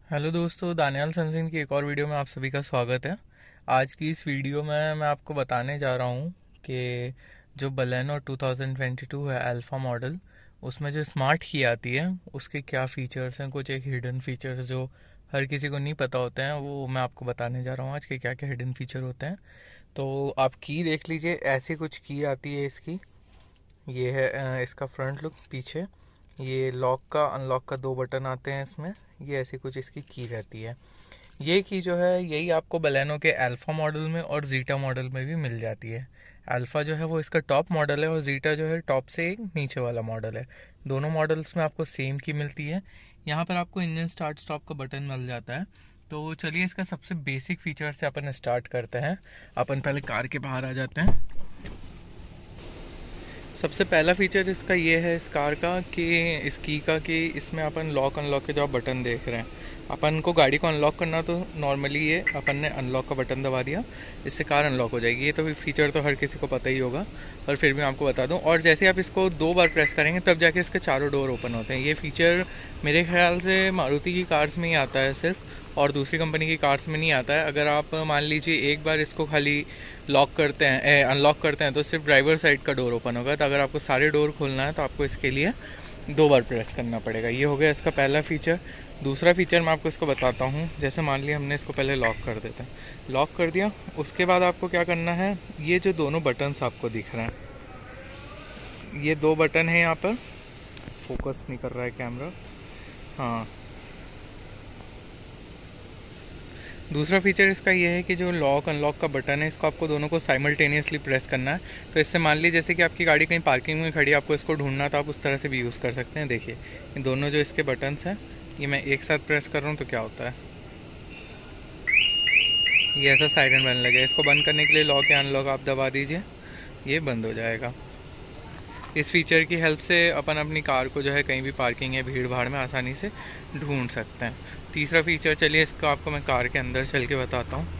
Hello दोस्तों, दानियाल सनसिन की एक और वीडियो में आप सभी का स्वागत है। आज की इस वीडियो में मैं आपको बताने जा रहा हूँ कि जो बलेनो 2022 है अल्फ़ा मॉडल, उसमें जो स्मार्ट की आती है उसके क्या फ़ीचर्स हैं। कुछ एक हिडन फीचर्स जो हर किसी को नहीं पता होते हैं वो मैं आपको बताने जा रहा हूँ आज के क्या क्या हिडन फीचर होते हैं। तो आप की देख लीजिए, ऐसी कुछ की आती है इसकी। ये है इसका फ्रंट लुक। पीछे ये लॉक का अनलॉक का दो बटन आते हैं इसमें। ये ऐसी कुछ इसकी की रहती है। ये की जो है यही आपको बलेनो के अल्फ़ा मॉडल में और जीटा मॉडल में भी मिल जाती है। अल्फ़ा जो है वो इसका टॉप मॉडल है और जीटा जो है टॉप से एक नीचे वाला मॉडल है। दोनों मॉडल्स में आपको सेम की मिलती है। यहाँ पर आपको इंजन स्टार्ट स्टॉप का बटन मिल जाता है। तो चलिए इसका सबसे बेसिक फीचर से अपन स्टार्ट करते हैं। अपन पहले कार के बाहर आ जाते हैं। सबसे पहला फीचर इसका ये है इस कार का कि इस की का कि इसमें अपन लॉक अनलॉक के जो आप बटन देख रहे हैं, अपन को गाड़ी को अनलॉक करना तो नॉर्मली ये अपन ने अनलॉक का बटन दबा दिया, इससे कार अनलॉक हो जाएगी। ये तो फीचर तो हर किसी को पता ही होगा, पर फिर भी मैं आपको बता दूं। और जैसे आप इसको 2 बार प्रेस करेंगे तब जाके इसके चारों डोर ओपन होते हैं। ये फीचर मेरे ख्याल से मारुति की कार्स में ही आता है सिर्फ, और दूसरी कंपनी की कार्स में नहीं आता है। अगर आप मान लीजिए एक बार इसको खाली लॉक करते हैं अनलॉक करते हैं तो सिर्फ ड्राइवर साइड का डोर ओपन होगा। तो अगर आपको सारे डोर खोलना है तो आपको इसके लिए 2 बार प्रेस करना पड़ेगा। ये हो गया इसका पहला फीचर। दूसरा फीचर मैं आपको इसको बताता हूँ। जैसे मान लिया हमने इसको पहले लॉक कर देते हैं, लॉक कर दिया, उसके बाद आपको क्या करना है, ये जो दोनों बटन्स आपको दिख रहे हैं, ये 2 बटन है। यहाँ पर फोकस नहीं कर रहा है कैमरा। हाँ, दूसरा फीचर इसका ये है कि जो लॉक अनलॉक का बटन है इसको आपको दोनों को साइमल्टेनियसली प्रेस करना है। तो इससे मान लीजिए जैसे कि आपकी गाड़ी कहीं पार्किंग में खड़ी है, आपको इसको ढूंढना तो आप उस तरह से भी यूज़ कर सकते हैं। देखिए ये दोनों जो इसके बटन्स हैं, ये मैं एक साथ प्रेस कर रहा हूँ तो क्या होता है, ये ऐसा साइरन बनने लगे। इसको बंद करने के लिए लॉक या अनलॉक आप दबा दीजिए, ये बंद हो जाएगा। इस फीचर की हेल्प से अपन अपनी कार को जो है कहीं भी पार्किंग या भीड़ भाड़ में आसानी से ढूंढ सकते हैं। तीसरा फीचर, चलिए इसका आपको मैं कार के अंदर चल के बताता हूँ।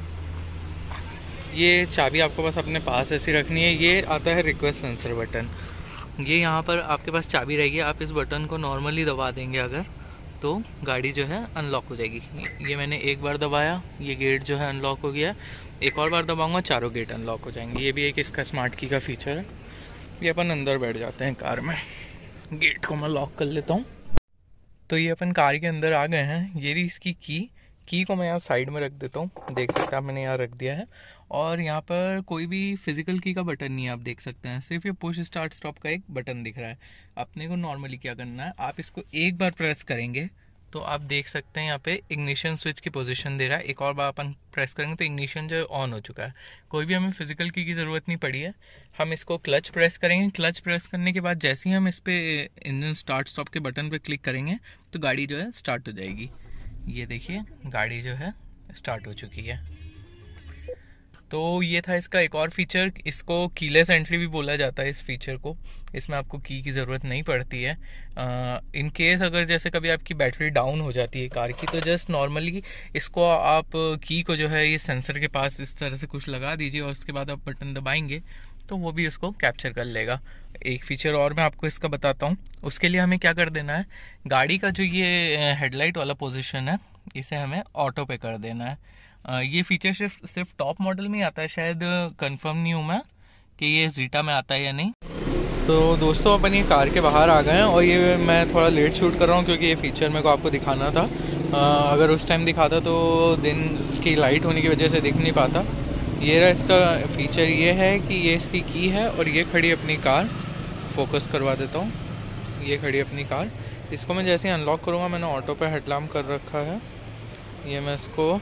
ये चाबी आपको बस अपने पास ऐसी रखनी है। ये आता है रिक्वेस्ट सेंसर बटन। ये यहाँ पर आपके पास चाबी रहेगी, आप इस बटन को नॉर्मली दबा देंगे अगर, तो गाड़ी जो है अनलॉक हो जाएगी। ये मैंने एक बार दबाया, ये गेट जो है अनलॉक हो गया। एक और बार दबाऊंगा, चारों गेट अनलॉक हो जाएंगे। ये भी एक इसका स्मार्ट की का फीचर है। ये अपन अंदर बैठ जाते हैं कार में, गेट को मैं लॉक कर लेता हूँ। तो ये अपन कार के अंदर आ गए हैं। ये रही इसकी की को मैं यहाँ साइड में रख देता हूँ। देख सकते हैं आप, मैंने यहाँ रख दिया है। और यहाँ पर कोई भी फिजिकल की का बटन नहीं है, आप देख सकते हैं। सिर्फ ये पुश स्टार्ट स्टॉप का एक बटन दिख रहा है। अपने को नॉर्मली क्या करना है, आप इसको एक बार प्रेस करेंगे तो आप देख सकते हैं यहाँ पे इग्निशन स्विच की पोजीशन दे रहा है। एक और बार अपन प्रेस करेंगे तो इग्निशन जो है ऑन हो चुका है। कोई भी हमें फिजिकल की ज़रूरत नहीं पड़ी है। हम इसको क्लच प्रेस करेंगे। क्लच प्रेस करने के बाद जैसे ही हम इस पे इंजन स्टार्ट स्टॉप के बटन पे क्लिक करेंगे तो गाड़ी जो है स्टार्ट हो जाएगी। ये देखिए गाड़ी जो है स्टार्ट हो चुकी है। तो ये था इसका एक और फीचर। इसको कीलेस एंट्री भी बोला जाता है इस फीचर को। इसमें आपको की ज़रूरत नहीं पड़ती है। इन केस अगर जैसे कभी आपकी बैटरी डाउन हो जाती है कार की, तो जस्ट नॉर्मली इसको आप की को जो है ये सेंसर के पास इस तरह से कुछ लगा दीजिए और उसके बाद आप बटन दबाएंगे तो वो भी उसको कैप्चर कर लेगा। एक फीचर और मैं आपको इसका बताता हूँ। उसके लिए हमें क्या कर देना है, गाड़ी का जो ये हेडलाइट वाला पोजीशन है इसे हमें ऑटो पे कर देना है। ये फीचर सिर्फ टॉप मॉडल में ही आता है, शायद कंफर्म नहीं हूँ मैं कि ये जीटा में आता है या नहीं। तो दोस्तों अपन ये कार के बाहर आ गए हैं और ये मैं थोड़ा लेट शूट कर रहा हूँ क्योंकि ये फीचर मेरे को आपको दिखाना था। अगर उस टाइम दिखाता तो दिन की लाइट होने की वजह से दिख नहीं पाता। ये रहा इसका फीचर, ये है कि ये इसकी की है और ये खड़ी अपनी कार। फोकस करवा देता हूँ, ये खड़ी अपनी कार। इसको मैं जैसे ही अनलॉक करूँगा, मैंने ऑटो पे हेडलैम्प कर रखा है, ये मैं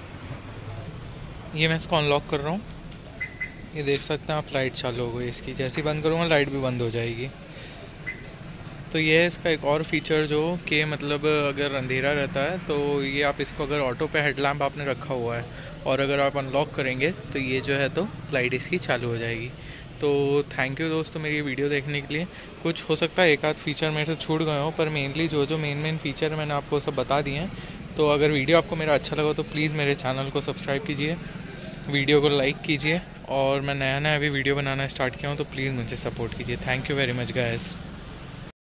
इसको अनलॉक कर रहा हूँ। ये देख सकते हैं आप, लाइट चालू हो गई इसकी। जैसे ही बंद करूँगा लाइट भी बंद हो जाएगी। तो ये है इसका एक और फीचर जो कि मतलब अगर अंधेरा रहता है तो ये आप इसको अगर ऑटो पे हेडलैम्प आपने रखा हुआ है और अगर आप अनलॉक करेंगे तो ये जो है तो लाइट इसकी चालू हो जाएगी। तो थैंक यू दोस्तों मेरी ये वीडियो देखने के लिए। कुछ हो सकता है एक आध फीचर मेरे से छूट गए हो, पर मेनली जो मेन फीचर मैंने आपको सब बता दिए हैं। तो अगर वीडियो आपको मेरा अच्छा लगा तो प्लीज़ मेरे चैनल को सब्सक्राइब कीजिए, वीडियो को लाइक कीजिए, और मैं नया अभी वीडियो बनाना स्टार्ट किया हूँ तो प्लीज़ मुझे सपोर्ट कीजिए। Thank you very much guys.